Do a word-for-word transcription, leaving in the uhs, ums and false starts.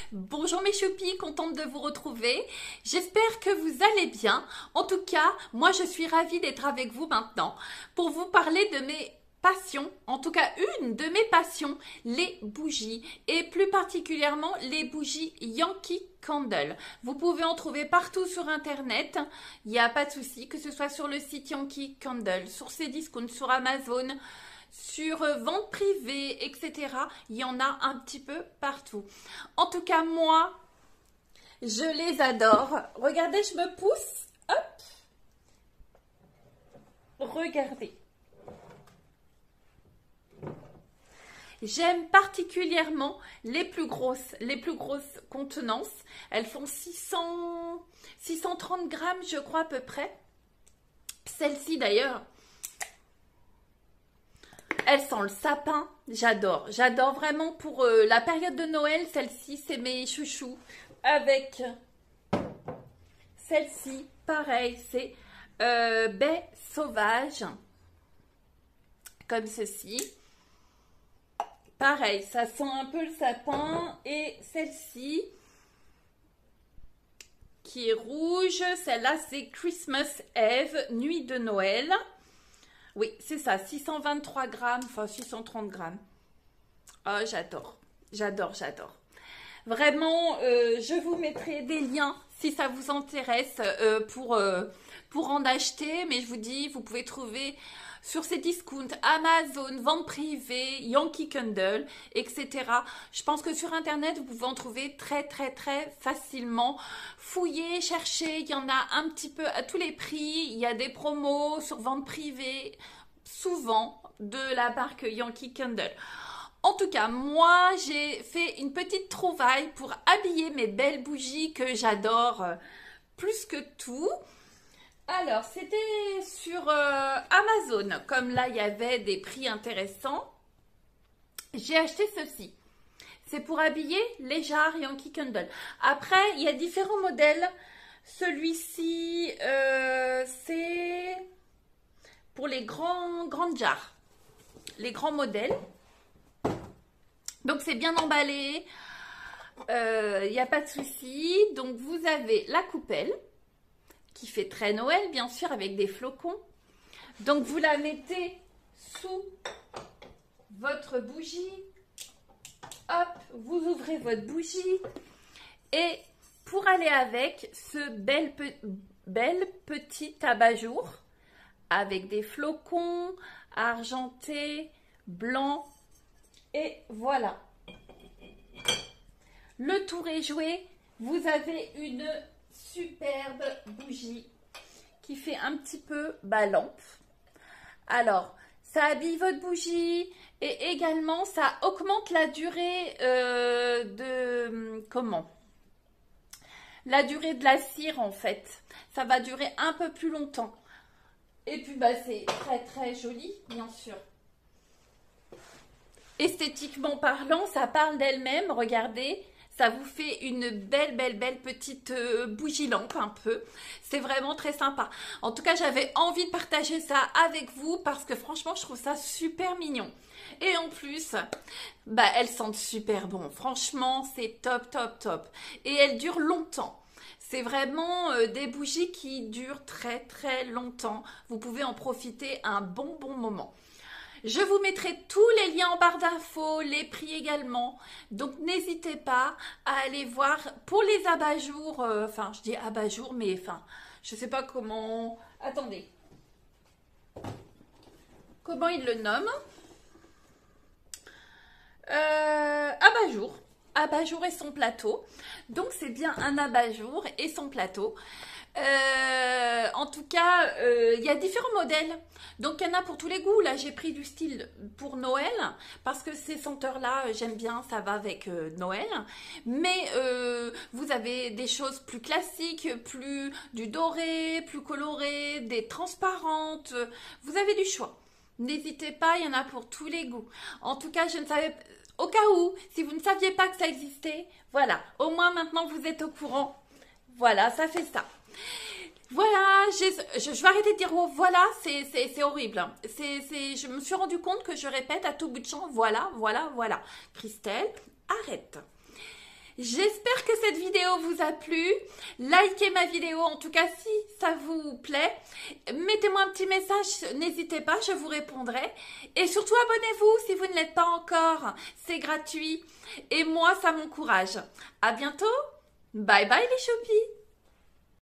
Bonjour mes choupis, contente de vous retrouver. J'espère que vous allez bien. En tout cas, moi je suis ravie d'être avec vous maintenant pour vous parler de mes passions, en tout cas une de mes passions, les bougies et plus particulièrement les bougies Yankee Candle. Vous pouvez en trouver partout sur internet, il n'y a pas de souci, que ce soit sur le site Yankee Candle, sur Cdiscount, sur Amazon, sur vente privée, et cetera. Il y en a un petit peu partout. En tout cas, moi, je les adore. Regardez, je me pousse. Hop. Regardez. J'aime particulièrement les plus grosses, les plus grosses contenances. Elles font six cents, six cent trente grammes, je crois, à peu près. Celle-ci, d'ailleurs, elle sent le sapin. J'adore. J'adore vraiment pour euh, la période de Noël. Celle-ci, c'est mes chouchous. Avec celle-ci, pareil, c'est euh, baie sauvage. Comme ceci. Pareil, ça sent un peu le sapin. Et celle-ci, qui est rouge, celle-là, c'est Christmas Eve, nuit de Noël. Oui, c'est ça, six cent vingt-trois grammes, enfin six cent trente grammes. Oh, j'adore, j'adore, j'adore. Vraiment, euh, je vous mettrai des liens si ça vous intéresse euh, pour, euh, pour en acheter. Mais je vous dis, vous pouvez trouver sur Cdiscount, Amazon, vente privée, Yankee Candle, et cetera. Je pense que sur Internet, vous pouvez en trouver très, très, très facilement. Fouillez, cherchez, il y en a un petit peu à tous les prix. Il y a des promos sur vente privée, souvent, de la marque Yankee Candle. En tout cas, moi, j'ai fait une petite trouvaille pour habiller mes belles bougies que j'adore plus que tout. Alors, c'était sur euh, Amazon. Comme là, il y avait des prix intéressants. J'ai acheté ceci. C'est pour habiller les jarres Yankee Candle. Après, il y a différents modèles. Celui-ci, euh, c'est pour les grands, grandes jarres. Les grands modèles. Donc, c'est bien emballé. Il euh, n'y a pas de souci. Donc, vous avez la coupelle, qui fait très Noël, bien sûr, avec des flocons. Donc, vous la mettez sous votre bougie. Hop, vous ouvrez votre bougie. Et pour aller avec ce bel, pe bel petit abat-jour, avec des flocons argentés, blancs. Et voilà. Le tour est joué. Vous avez une superbe bougie qui fait un petit peu bah, lampe. Alors, ça habille votre bougie et également ça augmente la durée euh, de comment la durée de la cire en fait. Ça va durer un peu plus longtemps. Et puis bah c'est très très joli bien sûr. Esthétiquement parlant, ça parle d'elle-même. Regardez. Ça vous fait une belle, belle, belle petite euh, bougie lampe un peu. C'est vraiment très sympa. En tout cas, j'avais envie de partager ça avec vous parce que franchement, je trouve ça super mignon. Et en plus, bah, elles sentent super bon. Franchement, c'est top, top, top. Et elles durent longtemps. C'est vraiment euh, des bougies qui durent très, très longtemps. Vous pouvez en profiter un bon, bon moment. Je vous mettrai tous les liens en barre d'infos, les prix également. Donc, n'hésitez pas à aller voir pour les abat-jours. Euh, enfin, je dis abat-jours, mais enfin, je ne sais pas comment... Attendez. Comment ils le nomment euh, Abat-jour. Abat-jour et son plateau. Donc, c'est bien un abat-jour et son plateau. Euh, en tout cas, euh, il y a différents modèles. Donc, il y en a pour tous les goûts. Là, j'ai pris du style pour Noël parce que ces senteurs-là, j'aime bien, ça va avec euh, Noël. Mais euh, vous avez des choses plus classiques, plus du doré, plus coloré, des transparentes. Vous avez du choix. N'hésitez pas, il y en a pour tous les goûts. En tout cas, je ne savais pas... Au cas où, si vous ne saviez pas que ça existait, voilà. Au moins, maintenant, vous êtes au courant. Voilà, ça fait ça. Voilà, je, je vais arrêter de dire oh, voilà, c'est horrible. C'est, c'est, je me suis rendu compte que je répète à tout bout de champ, voilà, voilà, voilà. Christelle, arrête. J'espère que cette vidéo vous a plu. Likez ma vidéo, en tout cas si ça vous plaît. Mettez-moi un petit message, n'hésitez pas, je vous répondrai. Et surtout abonnez-vous si vous ne l'êtes pas encore, c'est gratuit. Et moi, ça m'encourage. À bientôt. Bye bye les choupis.